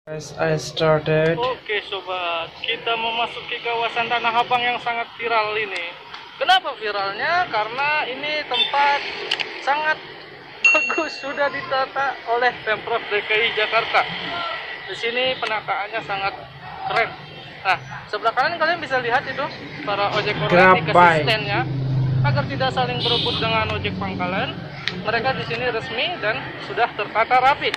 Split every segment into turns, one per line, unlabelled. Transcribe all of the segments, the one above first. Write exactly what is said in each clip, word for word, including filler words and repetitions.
As I started.
Oke sobat, kita memasuki kawasan Tanah Abang yang sangat viral ini. Kenapa viralnya? Karena ini tempat sangat bagus, sudah ditata oleh Pemprov D K I Jakarta. Di sini penataannya sangat keren. Nah, sebelah kanan kalian bisa lihat itu para ojek online dikasih standnya agar tidak saling berebut dengan ojek pangkalan. Mereka di sini resmi dan sudah tertata rapi.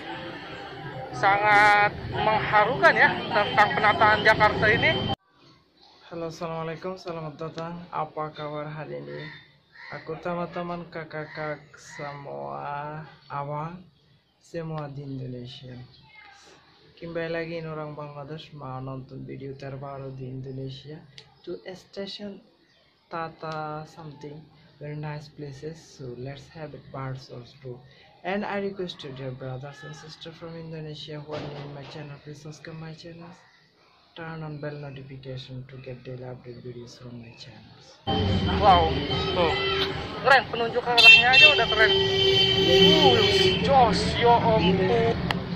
Sangat mengharukan ya tentang penataan Jakarta ini.
Halo, assalamualaikum, selamat datang. Apa kabar hari ini? Aku teman-teman kakak-kakak semua awal semua di Indonesia. Kembali lagi ini orang Bangladesh mau nonton video terbaru di Indonesia. To a station Tata something very nice places. So let's have it parts also. And I request to dear brothers and sisters from Indonesia who are new in my channel, please subscribe my channel, turn on bell notification to get daily update videos from my channels.
Wow, tuh keren, penunjuk arahnya aja udah keren. Uh, jos, yo ampun.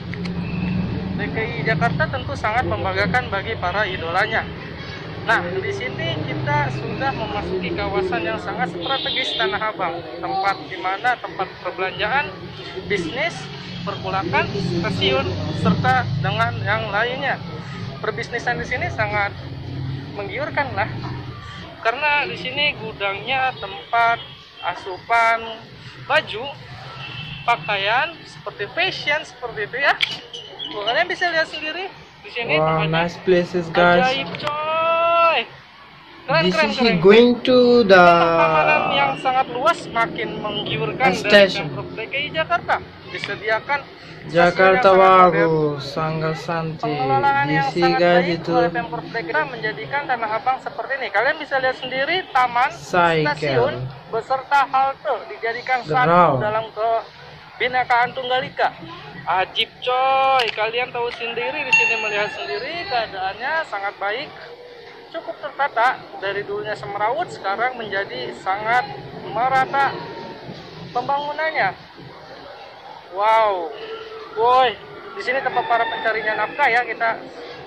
D K I Jakarta tentu sangat membanggakan bagi para idolanya. Nah, di sini kita sudah memasuki kawasan yang sangat strategis Tanah Abang, tempat di mana tempat perbelanjaan, bisnis, perpulakan, stasiun, serta dengan yang lainnya. Perbisnisan di sini sangat menggiurkan lah, karena di sini gudangnya tempat asupan baju, pakaian, seperti fashion seperti itu ya. Kalian bisa lihat sendiri di sini.
Wow, nice places guys.
Ajaib coy. Keren,
This
keren,
is
keren.
going to the
Pengamanan yang sangat luas makin menggiurkan dari
station.
Pemprov D K I Jakarta. Disediakan
Jakarta
stasiun yang sangat
Baru,
modern.
Sangat Santi.
Pengelolaan yang
Di
sangat
guys
baik
itu
oleh Pemprov D K I menjadikan Tanah Abang seperti ini. Kalian bisa lihat sendiri taman,
Cycle.
stasiun beserta halte dijadikan
Draw.
satu dalam kebinekaan Tunggal Ika. Ajib coy, kalian tahu sendiri di sini, melihat sendiri keadaannya sangat baik, cukup tertata. Dari dulunya semeraut sekarang menjadi sangat merata pembangunannya. Wow, woi, di sini tempat para pencarinya nafkah ya, kita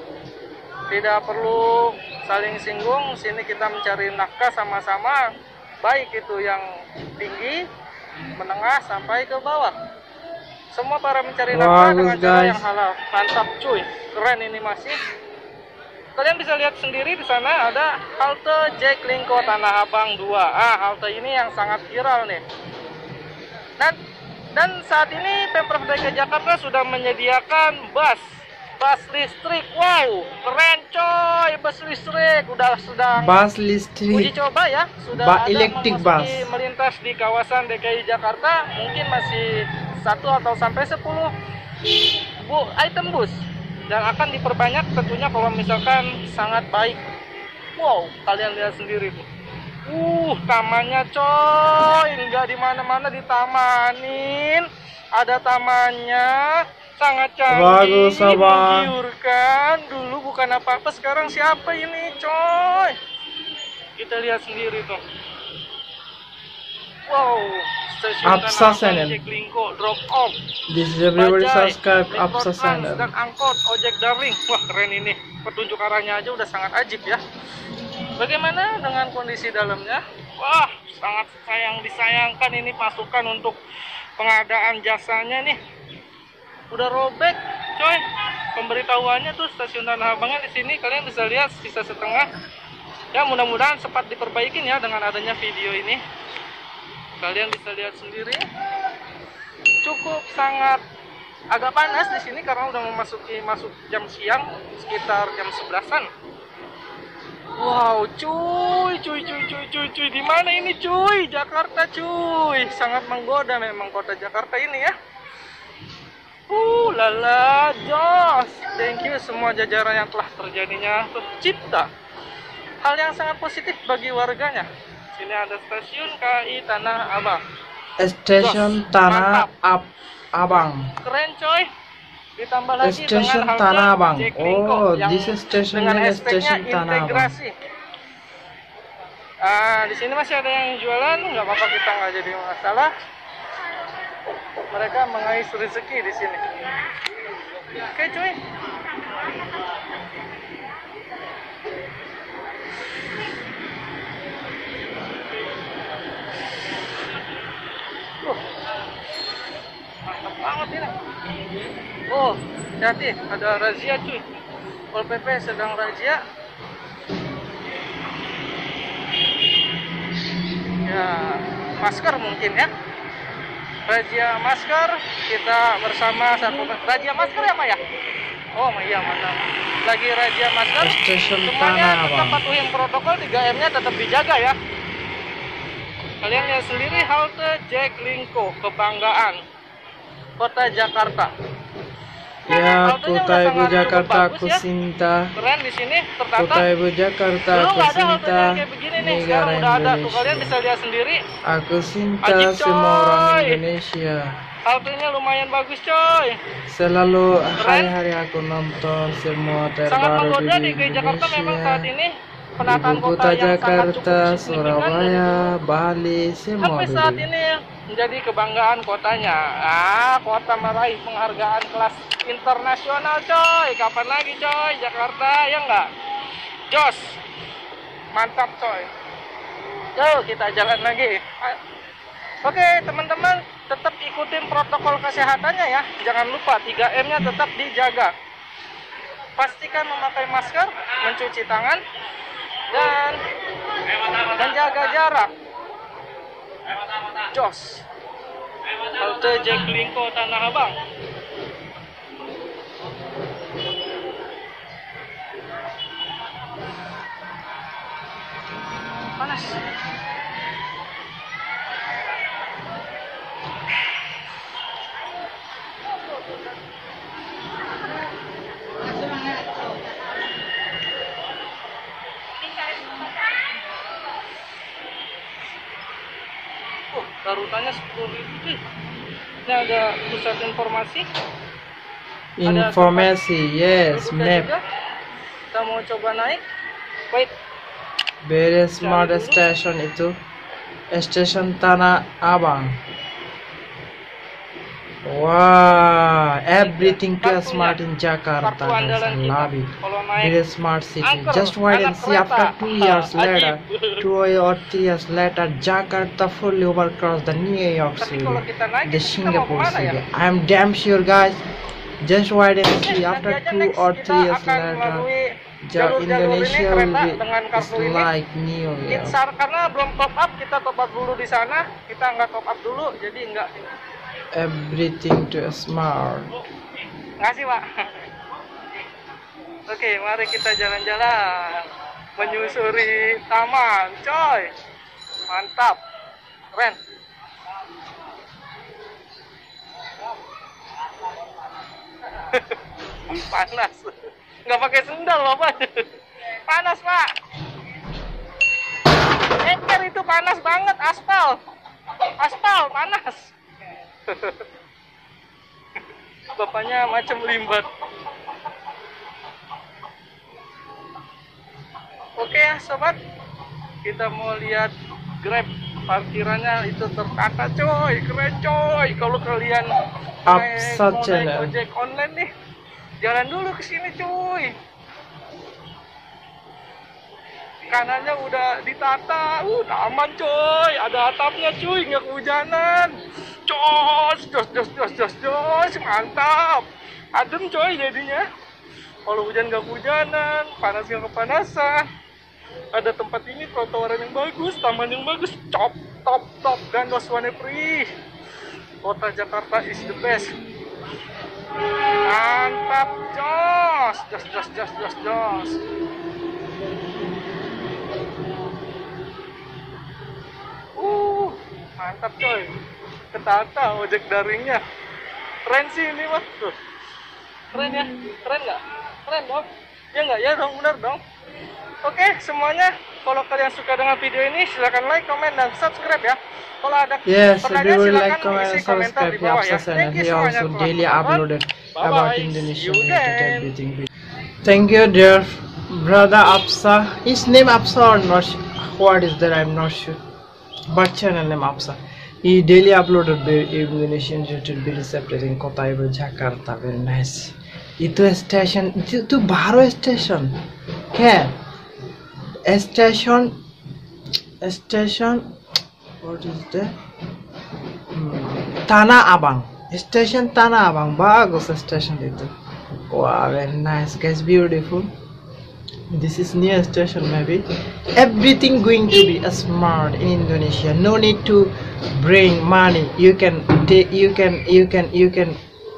tidak perlu saling singgung. Sini kita mencari nafkah sama-sama, baik itu yang tinggi, menengah sampai ke bawah. Semua para mencari nafkah dengan cara yang halal. Mantap cuy, keren ini masih. Kalian bisa lihat sendiri di sana ada halte Jaklingko Tanah Abang dua. Ah, halte ini yang sangat viral nih. Dan dan saat ini Pemprov D K I Jakarta sudah menyediakan bus, bus listrik. Wow, keren coy, bus listrik. Udah sedang
bus
uji
listrik,
coba ya. Sudah
Ba
ada
electric
memasuki
bus.
melintas di kawasan D K I Jakarta. Mungkin masih satu atau sampai sepuluh bu item bus, dan akan diperbanyak tentunya kalau misalkan sangat baik. Wow, kalian lihat sendiri tuh. Uh, tamannya coy, nggak di mana-mana ditamanin. Ada tamannya, sangat canggih,
Bagus, Abang.
menggiurkan. Dulu bukan apa-apa, sekarang siapa ini coy? Kita lihat sendiri tuh. Wow, stasiun
Apsa
Tanah Abang
channel.
Jaklingko drop off.
This is everybody
Bajai,
subscribe
Metro
Apsa
Trans,
channel.
dan angkot, ojek daring. Wah, keren ini. Petunjuk arahnya aja udah sangat ajib ya. Bagaimana dengan kondisi dalamnya? Wah, sangat sayang disayangkan ini pasukan untuk pengadaan jasanya nih. Udah robek, coy. Pemberitahuannya tuh stasiun Tanah Abangnya di sini kalian bisa lihat sisa setengah. Ya, mudah-mudahan cepat diperbaikin ya dengan adanya video ini. Kalian bisa lihat sendiri, cukup sangat agak panas di sini karena udah memasuki masuk jam siang, sekitar jam sebelasan. Wow, cuy, cuy, cuy, cuy, cuy, cuy, di mana ini cuy? Jakarta cuy, sangat menggoda memang kota Jakarta ini ya. Uh, lala, jos. Thank you semua jajaran yang telah terjadinya tercipta hal yang sangat positif bagi warganya. Sini ada stasiun K I Tanah Abang.
Station Tanah Ab Abang.
Keren coy. Ditambah lagi
Station
dengan halte
Tanah Abang.
Jaklingko
Oh,
yang
this is station
dengan
name
hashtagnya
Station Tanah Abang.
integrasi. Ah, di sini masih ada yang jualan, nggak apa-apa, kita nggak jadi masalah. Mereka mengais rezeki di sini. Oke cuy. Hati, ada razia cuy. Pol P P sedang razia. Ya, masker mungkin ya. Razia masker, kita bersama satu razia masker ya, Mak ya? Oh, iya mantap. Lagi razia masker.
Stasiun
Semuanya
Tanah
tetap
Abang.
patuhin protokol, tiga M-nya tetap dijaga ya. Kalian lihat sendiri halte Jaklingko, kebanggaan Kota Jakarta.
Ya,
Haltenya
Kota
udah
Ibu
sangat
Jakarta
cukup
aku
bagus ya.
cinta.
Keren di sini tertata.
Kota Ibu Jakarta
Dulu
aku
nggak ada haltenya
cinta.
kayak begini nih,
Negara
sekarang udah ada tuh. Kalian
Indonesia.
bisa lihat sendiri.
Aku cinta
Ajib,
semua orang
coy.
Indonesia.
Haltenya lumayan bagus coy.
Selalu hari-hari aku nonton semua
Sangat
terbaru
menggoda
di
di Jakarta memang saat
Indonesia.
ini. Penataan
Ibu
kota
kota
yang sangat
Jakarta,
cukup signifikan.
Surabaya, Bali, semua
Sampai saat
dulu.
ini menjadi kebanggaan kotanya. Ah, kota meraih penghargaan kelas internasional coy. Kapan lagi coy Jakarta, ya enggak? Jos. Mantap coy. Yuk kita jalan lagi. Oke teman-teman, tetap ikutin protokol kesehatannya ya. Jangan lupa tiga M-nya tetap dijaga. Pastikan memakai masker, mencuci tangan, dan menjaga jarak. Jos. Halte Jaklingko Tanah Abang. Panas. Oh, tarutannya sepuluh ribu sih. Ini ada pusat informasi.
Informasi, yes,
Duduknya
map.
juga. Kita mau coba naik. Wait.
Very smart
dulu.
station itu. Stasiun Tanah Abang. Wow, everything too
Kartunya.
smart in Jakarta.
Kartu andalan
Guys,
kita.
love it.
Kalau naik
Very smart city.
angker,
Just wait and
anak
see after
kereta.
two years
Ajib.
later, two or three years later, Jakarta fully overcross the New York
Tapi
City,
kalau kita naik,
the
kita mau
Singapore
kemana ya?
City. I'm damn sure, guys. Just wait and see
Oke,
after
nanti aja
two
next
or
kita
three years
akan
later,
melalui
Ja-
jalur-jalur ini
Indonesia will
kereta
be
dengan
it's
kartu ini.
like New York.
Insar karena belum top up, kita top up dulu di sana. Kita nggak top up dulu, jadi nggak.
Everything too smart.
Ngasih pak. Oke, mari kita jalan-jalan menyusuri taman, coy. Mantap, keren. Panas, nggak pakai sendal bapak. Panas pak. Eker itu panas banget, aspal, aspal panas. Bapaknya macam limbat. Oke ya sobat, kita mau lihat Grab parkirannya itu tertata coy, keren coy. Kalau kalian naik-
Upside
mau naik
channel.
ojek online nih, jalan dulu ke sini cuy. Kanannya udah ditata, uh aman coy, ada atapnya cuy, nggak kehujanan. Jos, jos, jos, jos, jos, jos, mantap. Adem coy jadinya. Kalau hujan nggak kehujanan, panas nggak kepanasan. Ada tempat ini, trotoaran yang bagus, taman yang bagus, top, top, top, gandos wanepri. Kota Jakarta is the best. Mantap, jos, jos, jos, jos, jos, jos. Uh, mantap coy. Ketata ojek daringnya. Keren sih ini mah. Tuh. Keren ya? Keren nggak? Keren dong. Ya nggak? Ya dong, bener dong. Oke, semuanya. Kalau kalian suka dengan video ini, silahkan like, comment, dan subscribe ya. Kalau ada
Yes, we
pertanyaan,
will
silahkan
like, comment,
isi
and
komentar di
subscribe
bawah ya.
Yapsa channel.
Thank you
He
semuanya
also
telah
daily
menonton.
uploaded
Bye-bye.
about
See
Indonesian
you
related
then.
everything. Thank you, dear brother Apsa. His name Apsa or not? What is that? I'm not sure. But channel name Apsa. He daily uploaded the Indonesian related videos everything. Kota Ibu Jakarta, very nice. Itu station, itu, itu baru station. Kan? Station, station. What is that? Hmm. Tanah Abang. Station Tanah Abang. Bagus station itu. Wow, very nice guys, beautiful. This is near station maybe. Everything going to be a smart in Indonesia. No need to bring money. You can take, you can, you can, you can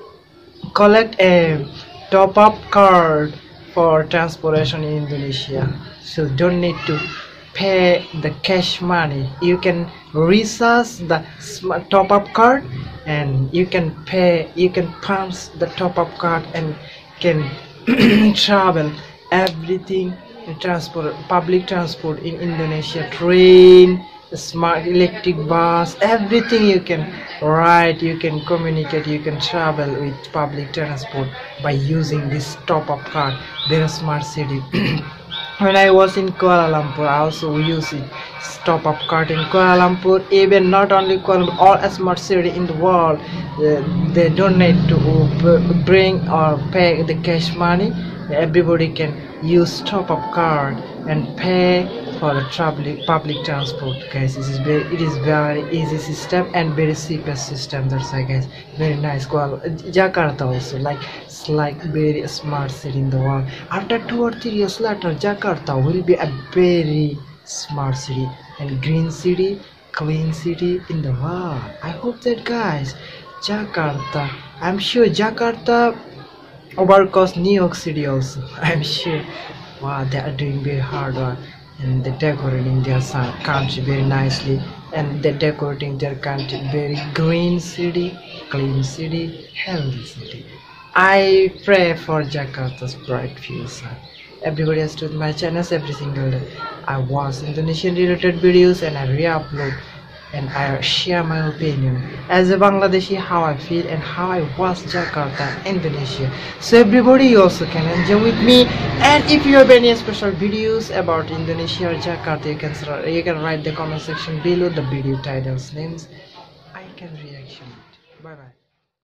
collect a top-up card for transportation in Indonesia. So don't need to pay the cash money. You can recharge the top-up card, and you can pay. You can punch the top-up card and can travel everything in transport, public transport in Indonesia, train, smart electric bus, everything you can ride, you can communicate, you can travel with public transport by using this top-up card. Very smart city. When I was in Kuala Lumpur, I also use it top-up card in Kuala Lumpur. Even not only Kuala Lumpur, all smart city in the world, uh, they don't need to bring or pay the cash money. Everybody can use top-up card and pay for the public public transport, guys. This is very, it is very easy system and very cheapest system. That's why, guys, very nice. Kuala Jakarta also, like it's like very smart city in the world. After two or three years later, Jakarta will be a very smart city and green city, clean city in the world. I hope that, guys, Jakarta, I'm sure Jakarta overcost New York City also. I'm sure. Wow, they are doing very hard work, and they're decorating their country very nicely, and they're decorating their country very green city, clean city, healthy city. I pray for Jakarta's bright future. Everybody has to my channels every single day. I watch Indonesian related videos and I re-upload and I share my opinion as a Bangladeshi, how I feel and how I watch Jakarta, Indonesia. So everybody also can enjoy with me. And if you have any special videos about Indonesia or Jakarta, you can you can write the comment section below the video titles names. I can reaction it. Bye bye.